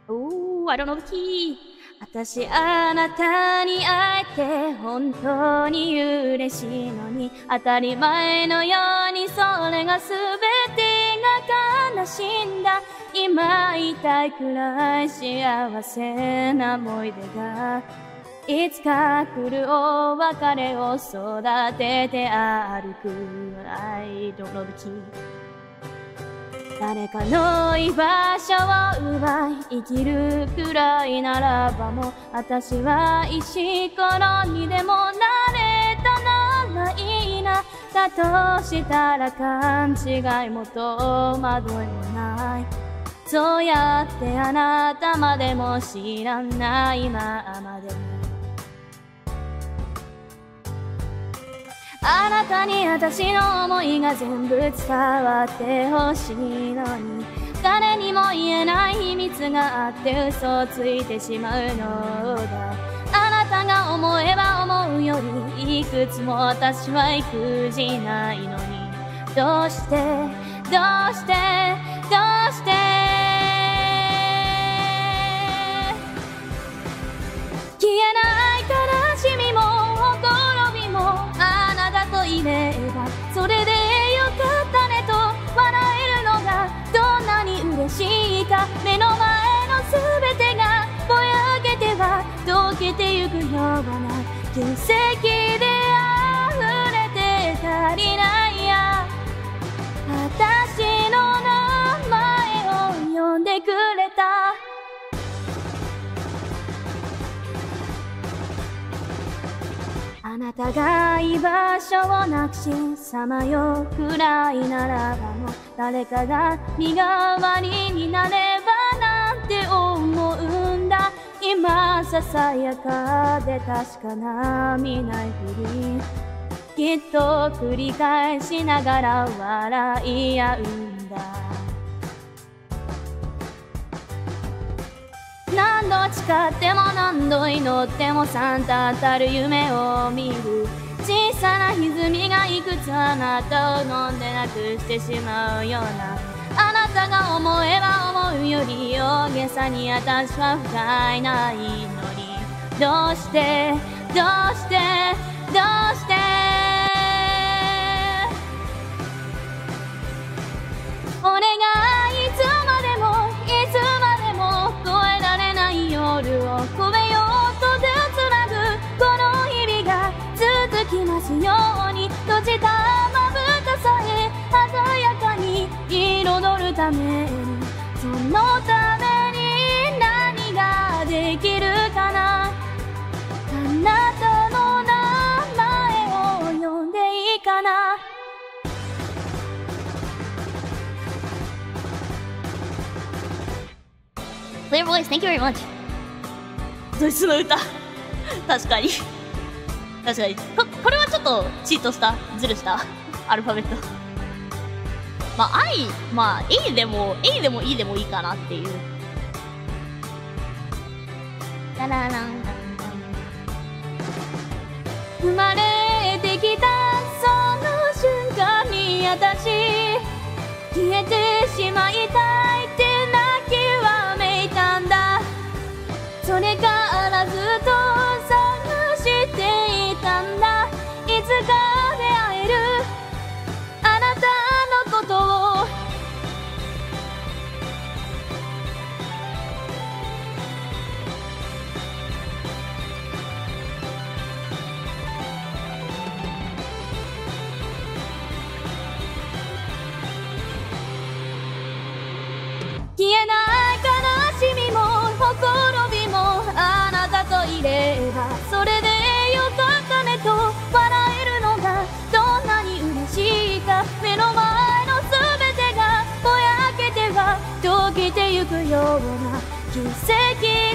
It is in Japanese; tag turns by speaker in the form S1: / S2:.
S1: Ooh, I don't know the key. 私あなたに会えて本当に嬉しいのに、当たり前のようにそれが全てが悲しいんだ。今言いたいくらい幸せな思い出がいつか来るお別れを育てて歩く。I don't know the key。誰かの居場所を奪い生きるくらいならばもう私は石ころにでもなれたならいいな。だとしたら勘違いも戸惑いもない。そうやってあなたまでも知らないままでもあなたに私の想いが全部伝わってほしいのに、誰にも言えない秘密があって嘘をついてしまうのだ。あなたが思えば思うよりいくつも私は育児ないのに、どうしてどうしてどうして消えない悲しみもほころびもあなたといればそれでよかったねと笑えるのがどんなに嬉しいか。目の前の全てがぼやけては溶けてゆくような奇跡で溢れて足りないや。私の名前を呼んでくれた。あなたが居場所をなくしさまようくらいならばもう誰かが身代わりになればなんて思うんだ。今ささやかで確かな見ないふりきっと繰り返しながら笑い合うんだ。何度誓っても何度祈っても三たたる夢を見る。小さな歪みがいくつあなたを飲んでなくしてしまうような。あなたが思えば思うより大げさに私は不甲斐ないのに、どうしてどうしてどうしてお願いいつまでもいつまでも越えられない夜を越えようとつなぐこの日々が続きますように。閉じたまぶたさえ鮮やかに彩るために、そのために何ができるかな。あなたの名前を呼んでいいかな。Clear voice, thank you very much. ドイツの歌確かに確かにこれはちょっとチートしたズルしたアルファベット。まあ A でも E でもいいかなっていう。ララランランラン生まれてきたその瞬間に私消えてしまいたいって泣きわめいたんだ。それからずっと探していたんだ。いつか出会えるあなたのことを。消えない悲しみもほころびもあなたといればそれでよかったねと笑えるのがどんなに嬉しいか。目の前の全てがぼやけては溶けてゆくような奇跡